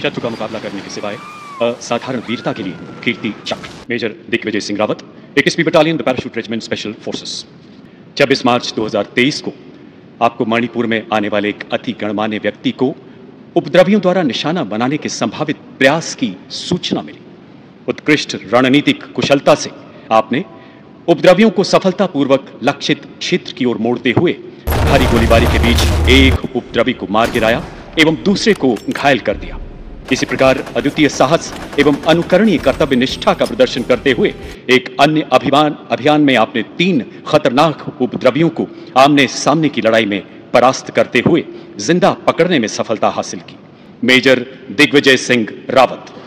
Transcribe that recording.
शत्रु का मुकाबला करने के सिवाय असाधारण वीरता के लिए कीर्ति चक्र। मेजर दिग्विजय सिंह रावत, 21वीं battalion parachute regiment special forces. 26 March 2023 को आपको मणिपुर में आने वाले एक अति गणमान्य व्यक्ति को उपद्रवियों द्वारा निशाना बनाने के संभावित प्रयास की सूचना मिली। उत्कृष्ट रणनीतिक कुशलता से आपने उपद्रवियों को सफलतापूर्वक लक्षित क्षेत्र की ओर मोड़ते हुए भारी गोलीबारी के बीच एक उपद्रवी को मार गिराया एवं दूसरे को घायल कर दिया। इसी प्रकार अद्वितीय साहस एवं अनुकरणीय कर्तव्य निष्ठा का प्रदर्शन करते हुए एक अन्य अभियान में आपने 3 खतरनाक उपद्रवियों को आमने सामने की लड़ाई में परास्त करते हुए जिंदा पकड़ने में सफलता हासिल की। मेजर दिग्विजय सिंह रावत।